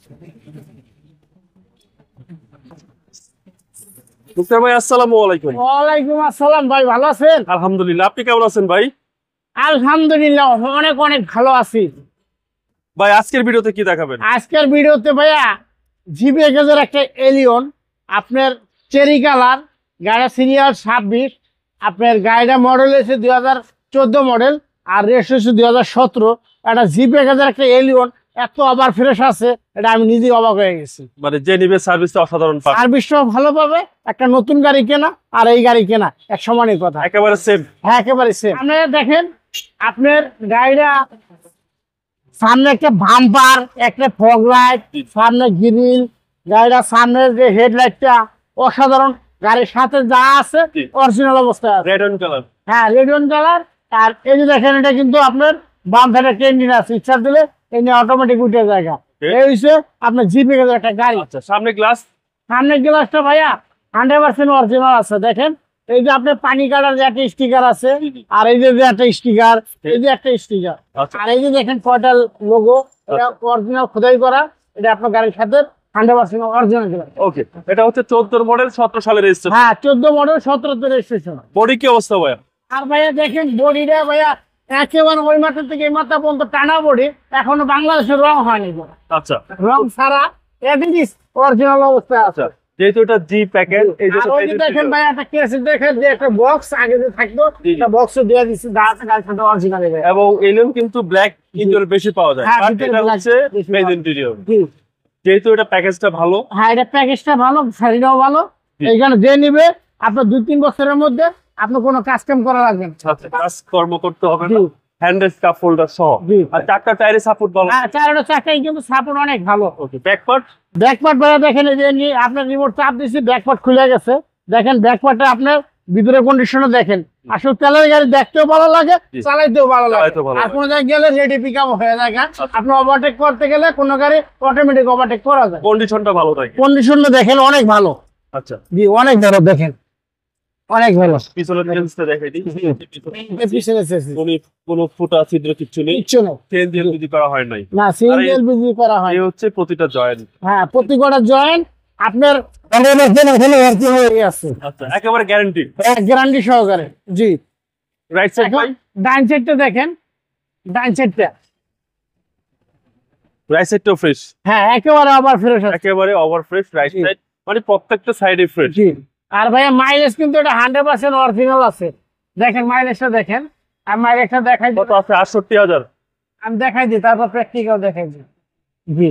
মুক্তার ভাই আসসালামু আলাইকুম। ওয়ালাইকুম আসসালাম ভাই, ভালো আছেন? আলহামদুলিল্লাহ, আপনি কেমন আছেন ভাই? আলহামদুলিল্লাহ অনেক অনেক ভালো আছি। ভাই আজকের ভিডিওতে কি দেখাবেন? আজকের ভিডিওতে ভাইয়া জিবি একের একটা এলিয়ন, আপনার চেরি কালার, গাড়িটা সিরিয়াল 26, আপনার গাড়িটা মডেল এসে 2014 মডেল আর রেস হচ্ছে 2017। একটা জিবি একের একটা এলিয়ন এত আবার ফ্রেশ আছে, এটা আমি নিজেই অবাক হয়ে গেছি। মানে যে নিবে সার্ভিসটা অসাধারণ পাবে, সার্ভিসটাও ভালো পাবে। একটা নতুন গাড়ি কেনা আর এই গাড়ি কেনা এক সমানই কথা, একেবারে সেম। হ্যাঁ একেবারে সেম। আপনারা দেখেন আপনার গাড়িটা সামনে একটা বাম্পার, একটা ফগ লাইট, সামনে গ্রিল, গাড়িটার সামনের যে হেডলাইটটা অসাধারণ। গাড়ির সাথে যা আছে অরিজিনাল অবস্থায় আছে। রেড অন কালার, হ্যাঁ রেড ওয়াইন কালার। আর এই যে দেখেন এটা কিন্তু আপনার বাম সাইডে ইঞ্জিন আছে, ইচ্ছা দিলে এই নিয়ে অটোমেটিক উঠে জায়গা। এই হচ্ছে আপনার জিপি একটা গাড়ি। আচ্ছা সামনে গ্লাস, সামনের গ্লাসটা ভাইয়া 100% অরিজিনাল আছে। দেখেন এই যে আপনার পানি কাটার যে একটা স্টিকার আছে, আর এই যে একটা স্টিকার, এই যে একটা স্টিকার, আর এই যে দেখেন কয়টাল লোগো, এটা অরিজিনাল খোদাই করা। এটা আপনার গাড়ির সাথে 100% অরিজিনাল। ওকে, এটা হচ্ছে 14 মডেল 17 সালের রেজিস্ট্রেশন। হ্যাঁ 14 মডেল 17 রেজিস্ট্রেশন। বডি কি অবস্থা ভাইয়া? আর ভাইয়া দেখেন বডিটা ভাইয়া একেবারে ওই মাথা থেকে এই মাথা পর্যন্ত টানা বডি, এখনো বাংলাদেশের রং হয়নি। আচ্ছা, রং ছাড়া এভরিথিং অরিজিনাল অবস্থায় আছে। যেহেতু এটা জি প্যাকেজ, এই যে দেখেন ভাই একটা কেসে দেখেন যে একটা বক্স আগে যে থাকতো, এটা বক্সে দিয়ে দিচ্ছে, দাঁড়াতে গাড়ির সাথে অরিজিনাল। এবং এলিয়ন কিন্তু ব্ল্যাক ইন্টেরিয়র বেশি পাওয়া যায়, হ্যাঁ, বাট ভিতরে এটা black হচ্ছে বেশি মেজ পাওয়া যায়। ইন্টেরিয়র। যেহেতু এটা প্যাকেজটা ভালো, হ্যাঁ এটা প্যাকেজটা ভালো, শাড়িটাও ভালো। এইখানে যে নিবে আপনার 2-3 বছরের মধ্যে আপনার কোনো কাস্টম করা লাগবে না, কাজ কর্ম করতে হবে না। হ্যান্ডেল কাপ হোল্ডার সহ, আর চারটা টায়ারে সাপোর্ট ভালো। হ্যাঁ চাকাই কিন্তু সাপোর্ট অনেক ভালো। ওকে, ব্যাকপার্ট ভাইয়া দেখেন এই যে আপনার রিমোট চাপ দিচ্ছি, ব্যাকপার্ট খুলে গেছে। দেখেন ব্যাকপার্টটা আপনার ভিতরে কন্ডিশনও দেখেন। আসলে তেলের গাড়ি দেখতেও ভালো লাগে, চালাইতেও ভালো লাগে। আর কোনো জায়গায় গেলে রেডি পিক আপ হয়ে যায়। আপনি ওভারটেক করতে গেলে কোনো গাড়ি অটোমেটিক ওভারটেক করা যায়। কন্ডিশনটা ভালো থাকে, কন্ডিশনটা দেখেন অনেক ভালো। আচ্ছা জি অনেক ভালো, দেখেন অনেক ভালো। পিছনের লেন্সটা দেখাই দিই। পিছনে কোনো ফুটা ছিদ্র কিছু নেই, কিচ্ছু নেই, সিএনজি এলপিজি করা হয় নাই। না সিঙ্গেল এলপিজি করা হয়। এই হচ্ছে প্রতিটা জয়েন্ট। হ্যাঁ প্রতিটা জয়েন্ট আপনার আছে। আচ্ছা, একেবারে গ্যারান্টি, গ্যারান্টি সহকারে। জি রাইট সাইড ভাই, ডান সাইডটা দেখেন, ডান সাইডটা রাইট সাইডটাও ফ্রেশ। হ্যাঁ একেবারে আবার ফ্রেশ আছে, একেবারে ওভার ফ্রেশ রাইট সাইড, মানে প্রত্যেকটা সাইডে ফ্রেশ। জি। আর ভাইয়া মাইলেজ কিন্তু এটা 100% অরিজিনাল আছে। দেখেন মাইলেজটা দেখেন, আমি মাইলেজটা দেখাই দিই। কত আছে? 68,000। আমি দেখাই দিই, তারপর প্র্যাকটিক্যাল দেখাই দিই। জি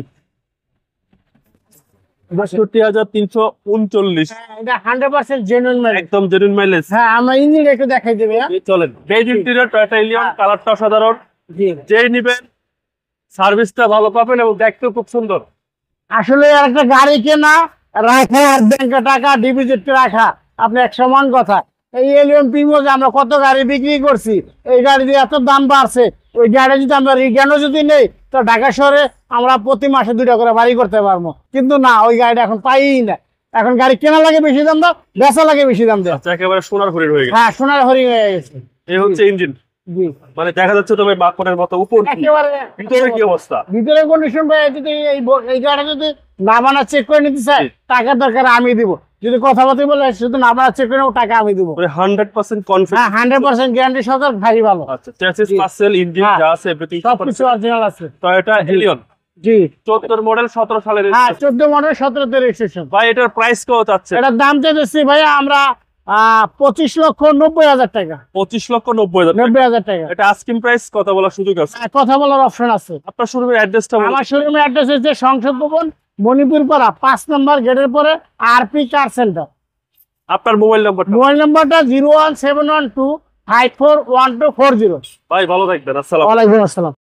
68,339, এটা 100% জেনুইন মাইলেজ, একদম জেনুইন মাইলেজ। হ্যাঁ আমরা ইঞ্জিন একটু দেখাই দিই ভাইয়া। চলেন, বেজ ইন্টেরিয়র টয়োটা এলিয়ন, কালারটা অসাধারণ। জি যেই নিবেন সার্ভিসটা ভালো পাবেন এবং দেখতেও খুব সুন্দর। আসলে একটা গাড়ি কেনা, রাখা আর ব্যাংকে টাকা ডিপোজিট রাখা আপনি এক সমান কথা। এই এলিয়ন প্রিমিও যে আমরা কত গাড়ি বিক্রি করছি, এই গাড়ি দিয়ে এত দাম বাড়ছে। ওই গাড়ি যদি আমরা রিটার্নও যদি নেই, তো ঢাকা শহরে আমরা প্রতি মাসে 2টা করে বাড়ি করতে পারবো। কিন্তু না, ওই গাড়িটা এখন পাই না। এখন গাড়ি কেনা লাগে বেশি দাম দাও, বেচা লাগে বেশি দাম দেয়। আচ্ছা, একেবারে সোনার হরিণ হয়ে গেছে। হ্যাঁ সোনার হরিণ হয়ে গেছে। এই হচ্ছে ইঞ্জিন, জি মানে দেখা যাচ্ছে তবে বাকনের মতো উপর। একেবারে ভিতরে কি অবস্থা? ভিতরে কন্ডিশন ভাই, যদি এই গাড়ি যদি না বানা চেক করে নিতে চাই, টাকা দরকার আমি দিব। যদি কথাবার্তা বলে শুধু না বানা চেক করে নেবো, টাকা আমি দিব। 100% কনফিডেন্স। হ্যাঁ 100% গ্যারান্টি সহকারে ভারী ভালো। আচ্ছা, চ্যাসিস পার্সেল ইঞ্জিন যা আছে এভরিথিং সবকিছু অরিজিনাল আছে। টয়োটা এলিয়ন জি 14 মডেল 17 সালের। হ্যাঁ 14 মডেল 17 তে রেজিস্ট্রেশন। ভাই এটার প্রাইস কত আছে? এটার দাম চাইতেছি ভাইয়া আমরা 25,90,000 টাকা। 25,90,000 টাকা। এটা আস্কিং প্রাইস, কথা বলার সুযোগ আছে। কথা বলার অপশন আছে। আপনার শোরুমের অ্যাড্রেসটা বলুন। আমার শোরুমের অ্যাড্রেস হচ্ছে সংসদ ভবন, মণিপুর পাড়া 5 নম্বর গেটের পরে আরপি কার সেন্টার। আপনার মোবাইল নাম্বারটা? মোবাইল নাম্বারটা 01712541240। ভাই ভালো থাকবেন, আসসালাম। ওয়ালাইকুম আসসালাম।